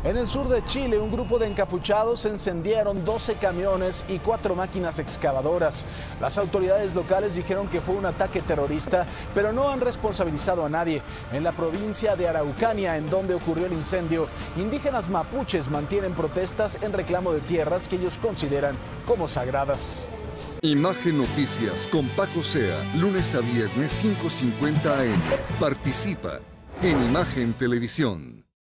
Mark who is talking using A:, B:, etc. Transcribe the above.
A: En el sur de Chile, un grupo de encapuchados encendieron 12 camiones y 4 máquinas excavadoras. Las autoridades locales dijeron que fue un ataque terrorista, pero no han responsabilizado a nadie. En la provincia de Araucanía, en donde ocurrió el incendio, indígenas mapuches mantienen protestas en reclamo de tierras que ellos consideran como sagradas.
B: Imagen Noticias con Paco Sea, lunes a viernes 5:50 AM. Participa en Imagen Televisión.